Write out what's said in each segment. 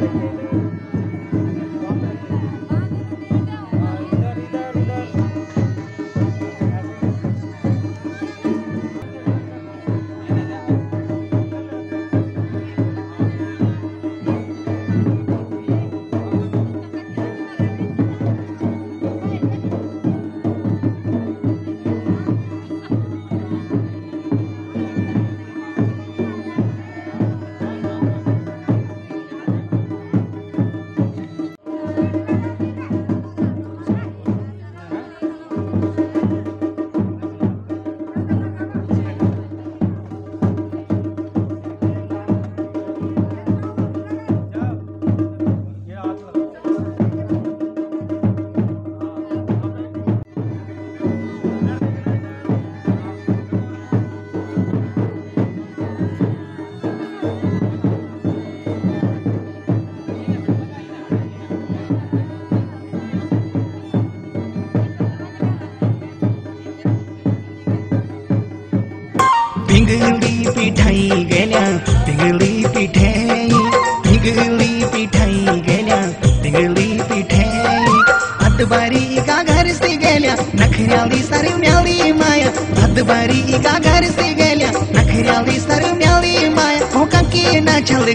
पिंगली पिठाई गेल्या पिंगली पिठाई पिंगली पिठाई गेल्या पिंगली पिठाई अदबारी का घर से गेल्या नखऱ्याली सरवण्याली माया अदबारी का घर से गेल्या नखऱ्याली सरवण्याली माया हो की न छल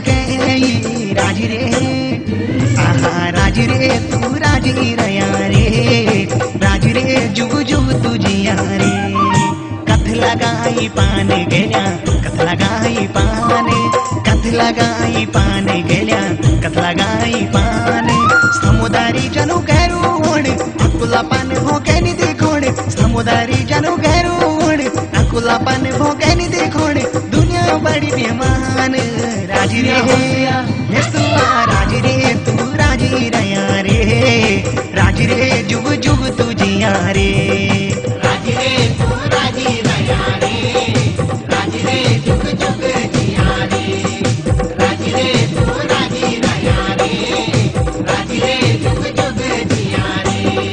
गई राज रे आहा राज रे तू राजी रया रे राज रे जुग जुग तुझिया रे कथ लगाई पान गेल्या कथ लगाई पान कथ लगाई पान गेल्या कथ लगाई पान समुदारी जनु गैरोण अकुला पान हो कैनी देखोण समुदारी जनु गैरोण अकुला पान हो कैनी देखोण दुनिया बड़ी बेमान राज रे यस्वा राज रे तू राजी रया रे राज रे जुग जुग तुझिया रे राज रे तू राजी रया रे राज रे जुग जुग जिया रे राज रे तू राजी रया रे राज रे जुग जुग जिया रे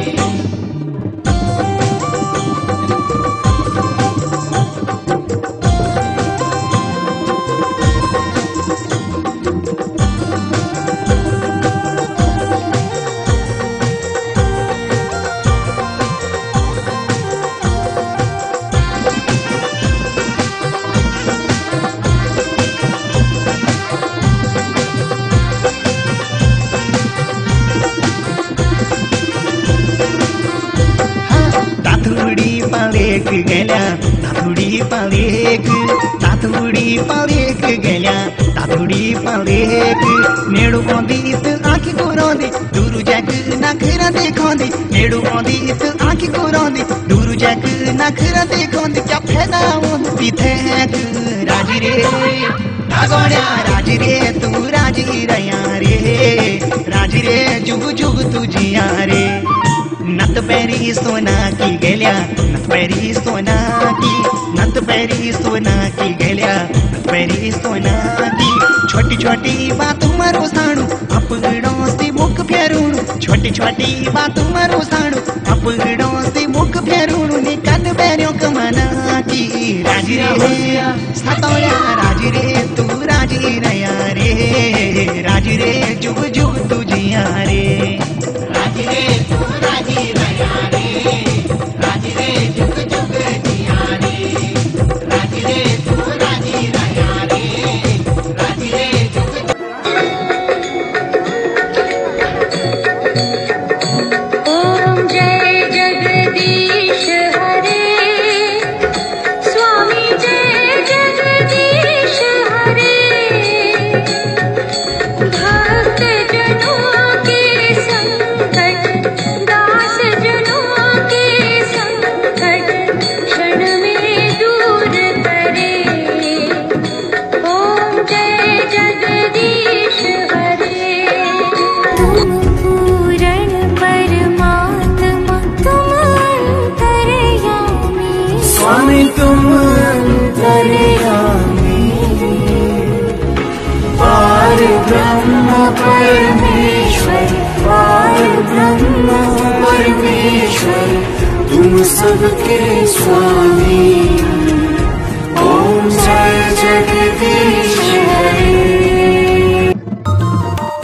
पालेक गेल्या तातुडी पालेक तातुडी पालेक गेल्या तातुडी पालेक नेडू कोंदीत आखी कोरोंदी दूर जग नखरा देखोंदी नेडू कोंदीत आखी कोरोंदी दूर जग नखरा देखोंदी क्या फायदा उन पिथेक राजी रे आगोण्या राजी रे तू राजी रया रे राजी रे जुग जुग तुझिया रे नत पैरी सोना की गेल्या नत पैरी सोना की नत पैरी सोना की गेल्या नत पैरी सोना की छोटी छोटी बातों मारो साणु अपगड़ों से मुख फेरूणु छोटी छोटी बातों मारो साणु अपगड़ों से मुख फेरूणु ने कद पैरों कमाना की राजी रे सतोया राजी रे तू राजी रया रे राजी रे जुग जुग तुझिया रे राजी रे तू राजी रया रे राजी रे जुग जुग जिया रे राजी रे तू राजी रया रे राजी रे जुग ओम जय जगदीश हरे स्वामी जय जगदीश हरे भक्त जनों के संकट दास जनों के संकट क्षण में दूर करे ओम जय जगदीश हरे तुम पूर्ण परमात्मा तुम अंतर्यामी स्वामी तुम अंतर्यामी पार ब्रह्म परमेश्वर पार ब्रह्म परमेश्वर तुम सबके स्वामी ओम जय जगदीश हरे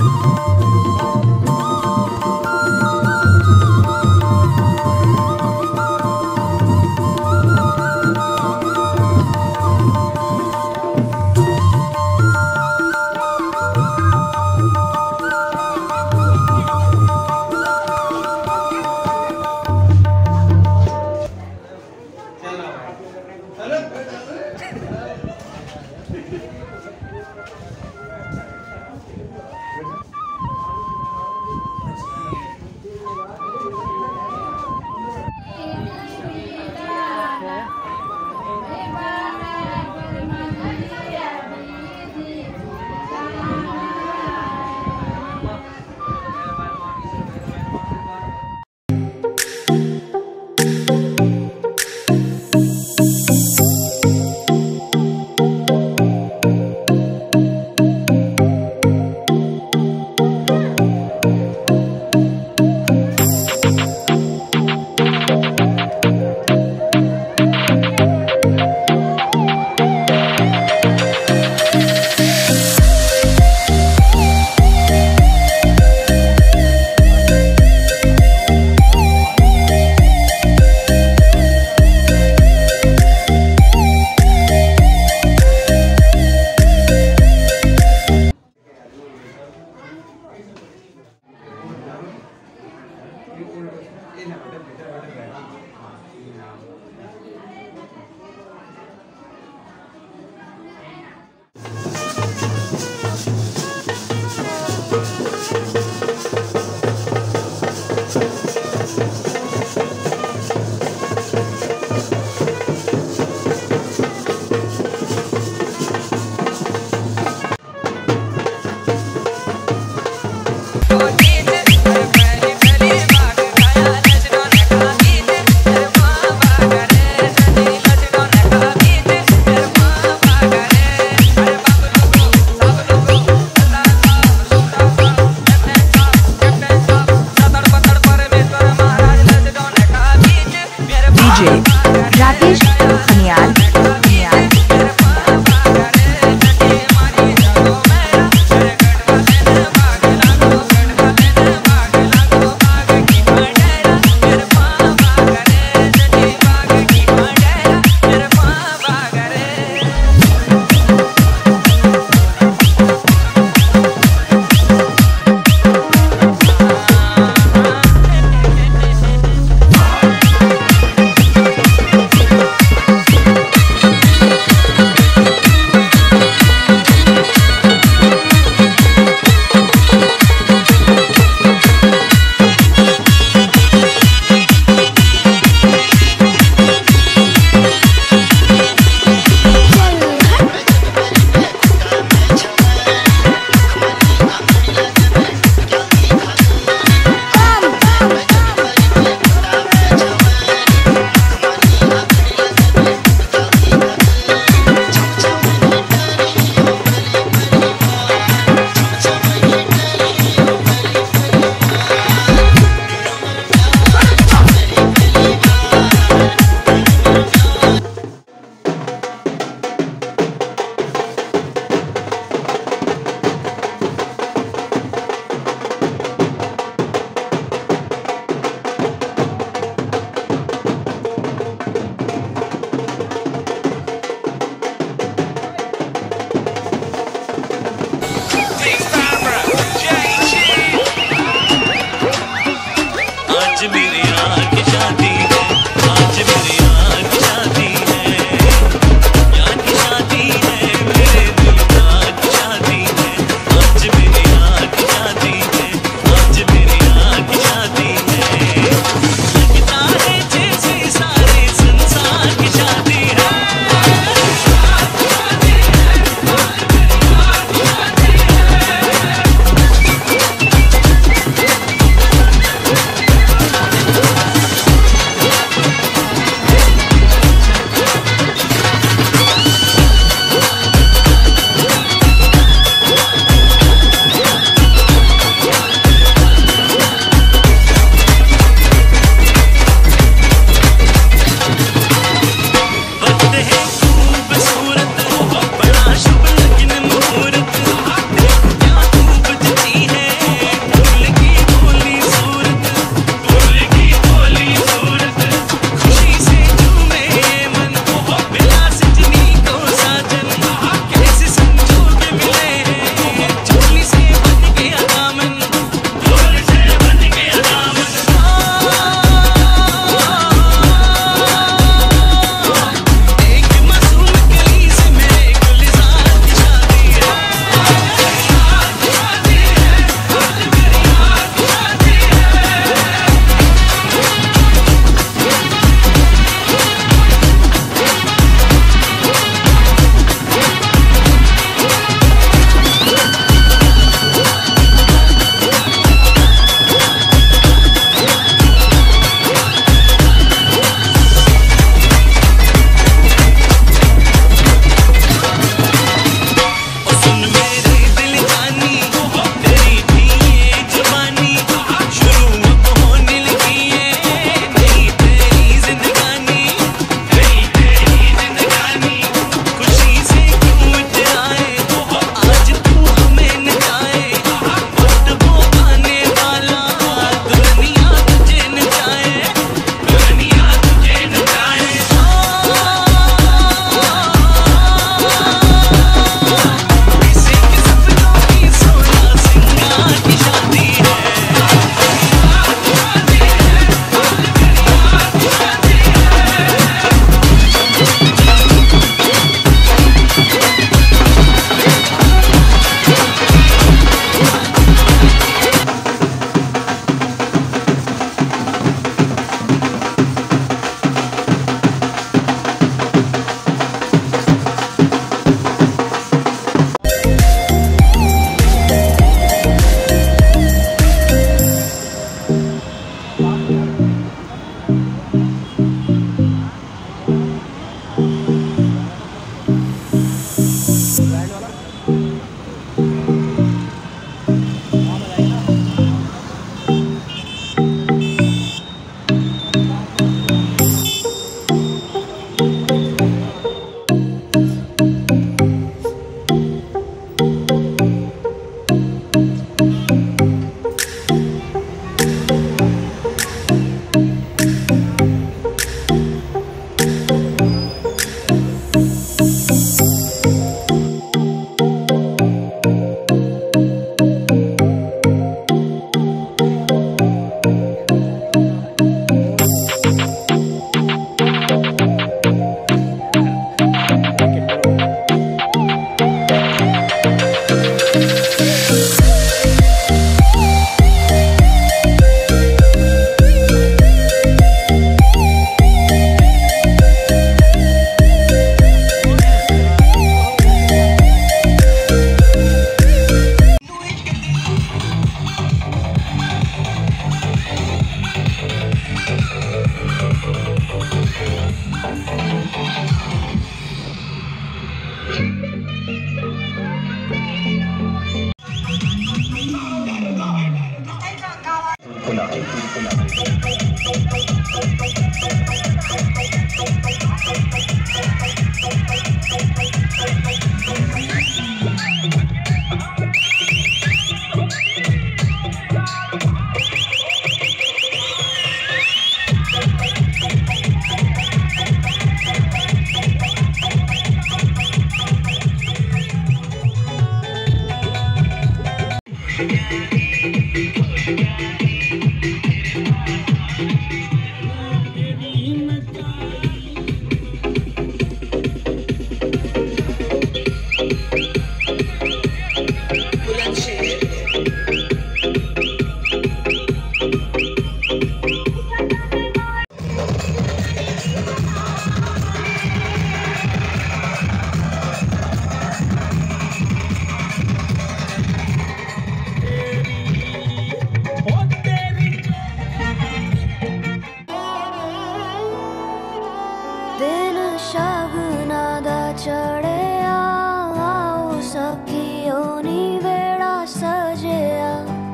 दिन शगना दा चढ़िया आओ सखियो नी वेड़ा सजिया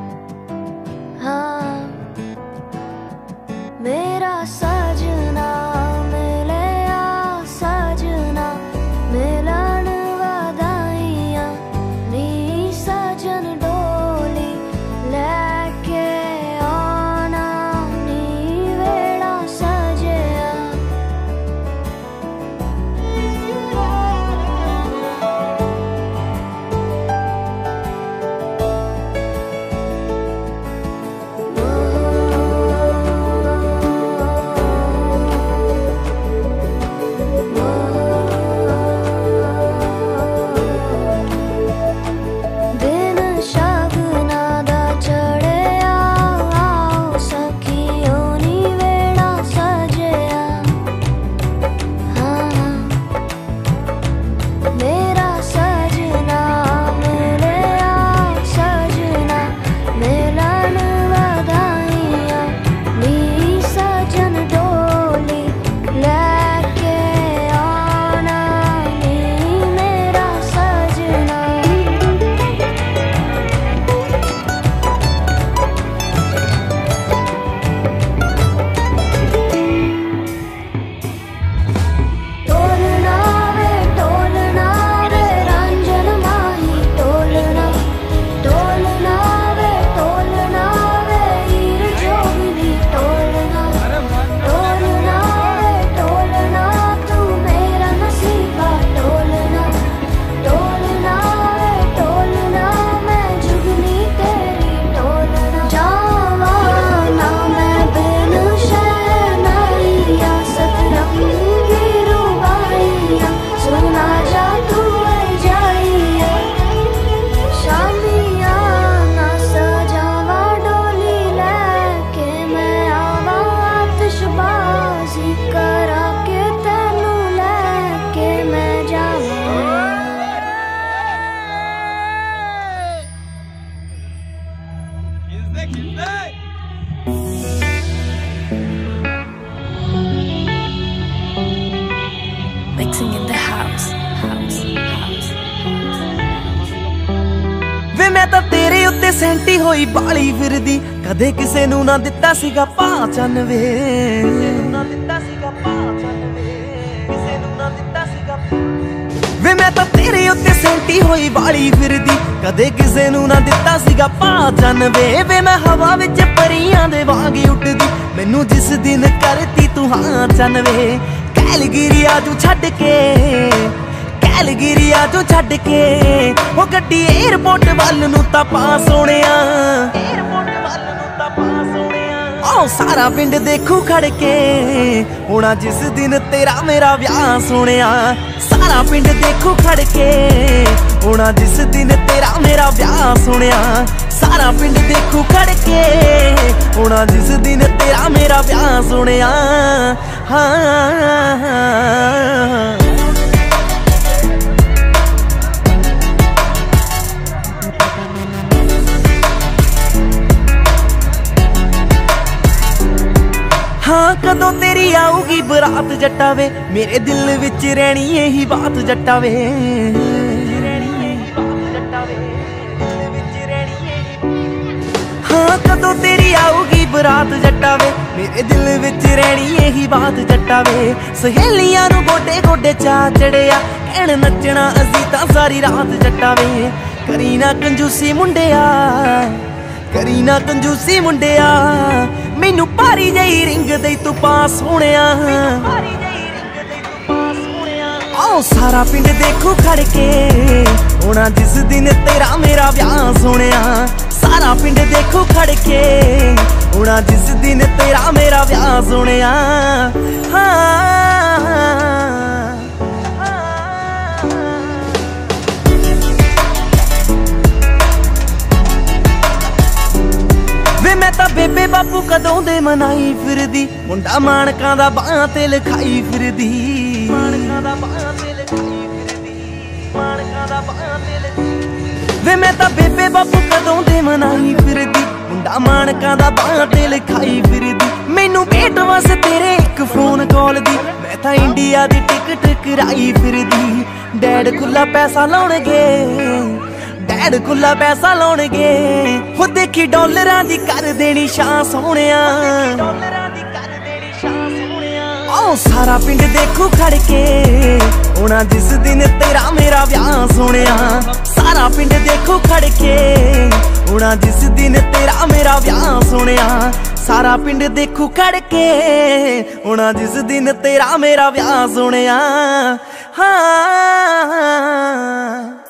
हाँ मेरा सजना मिलिया सजना मिलन वधाइया नी सजन डोली लेके आना नी वेड़ा सजिया Mixing in the house. वे मैं तां तेरे उत्ते सैंटी होई बाली फिरदी कदे किसे नू ना दिता सीगा पहचान वे वे मैं तां तेरे उत्ते सैंटी होई बाली फिरदी कदे किसे नू ना दिता सीगा पहचान वे मैं हवा विच परियां दे वांग उठदी मैनू जिस दिन करती तू हाँ चन वे कैलगिरी आजू छड्ड के कैलगिरी आजू छड्ड के वो गड्डी एयरपोर्ट वल नू तां पा सोहणिया ओ सारा पिंड देखू खड़ के होना जिस दिन तेरा मेरा ब्याह सोहणिया सारा पिंड देखू खड़ के होना जिस दिन तेरा मेरा ब्याह सोहणिया सारा पिंड देखू खड़ के होना जिस दिन तेरा मेरा ब्याह सोहणिया हाँ हाँ कदों तेरी आऊगी बरात जट्टा वे मेरे दिल विच रहनी यही बात जट्टा वे हाँ कदों तेरी आऊगी बरात जट्टा वे, मेरे दिल विच रहनी यही बात जट्टा वे। सहेलियां नू गोडे गोडे चा चढ़िया, कहण नचना असी तां सारी रात जट्टा वे। करी ना कंजूसी मुंडिया, करी ना कंजूसी मुंडिया, मैनू भारी जही रिंग दे तू पास होणिया। आओ सारा पिंड देखू खड़ के, होना जिस दिन तेरा मेरा ब्याह सोनिया। सारा पिंड देखू खड़ के, होना जिस दिन तेरा मेरा ब्याह सोनिया। वे मैं तां बेबे बापू कदों दे मनाई फिरदी, मुंडा माणकां दा बाहां ते लिखाई फिरदी। वे मैं तां बेबे बापू कदों दे मनाई फिरदी, मुंडा माणकां दा बाहां ते लिखाई फिरदी। मैनू भेट वस तेरे एक फोन कॉल दी, मैं तां इंडिया दी टिकट कराई फिरदी। डैड खुला पैसा लाउणगे, डैड खुला पैसा लाउणगे, हो देखी डॉलरां दी कर देनी शां सोहणिया। आओ सारा पिंड देखू खड़ के, होना जिस दिन तेरा मेरा ब्याह सोनिया। सारा पिंड देखू खड़ के, होना जिस दिन तेरा मेरा ब्याह सोनिया। सारा पिंड देखू खड़ के, होना जिस दिन तेरा मेरा ब्याह सोनिया। हाँ